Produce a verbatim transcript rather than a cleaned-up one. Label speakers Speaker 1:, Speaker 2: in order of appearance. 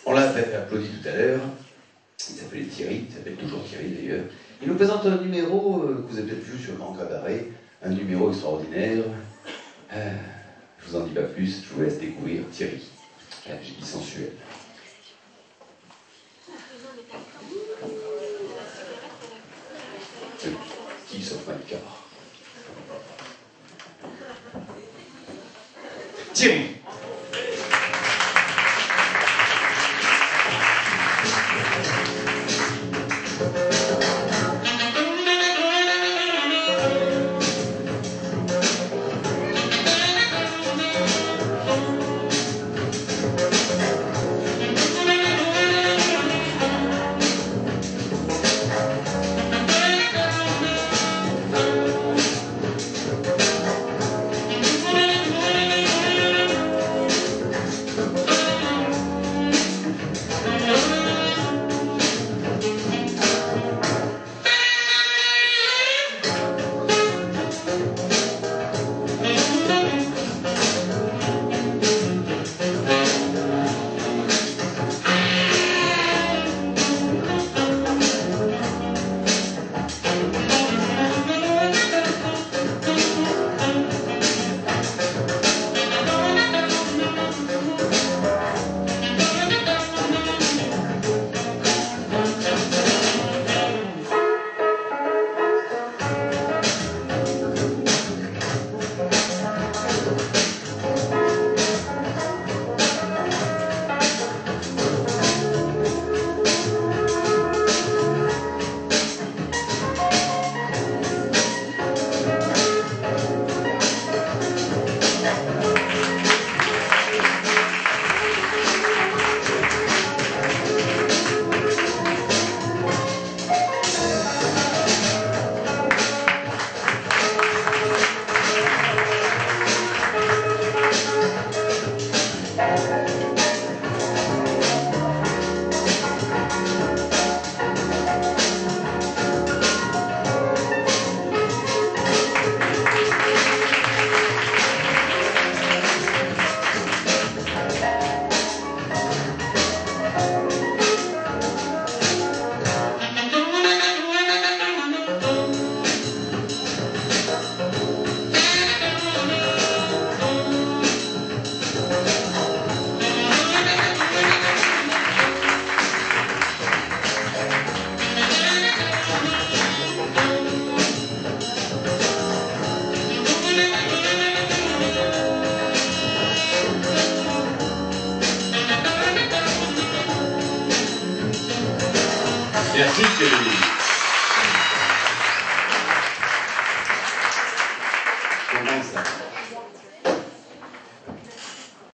Speaker 1: On l'a applaudi tout à l'heure. Il s'appelait Thierry, il s'appelle toujours Thierry d'ailleurs. Il nous présente un numéro euh, que vous avez peut-être vu sur le Grand Cabaret, un numéro extraordinaire. Euh, je vous en dis pas plus, je vous laisse découvrir Thierry. J'ai dit sensuel. Euh, qui sauf Malika? Thierry. Merci Thierry. Comment ça?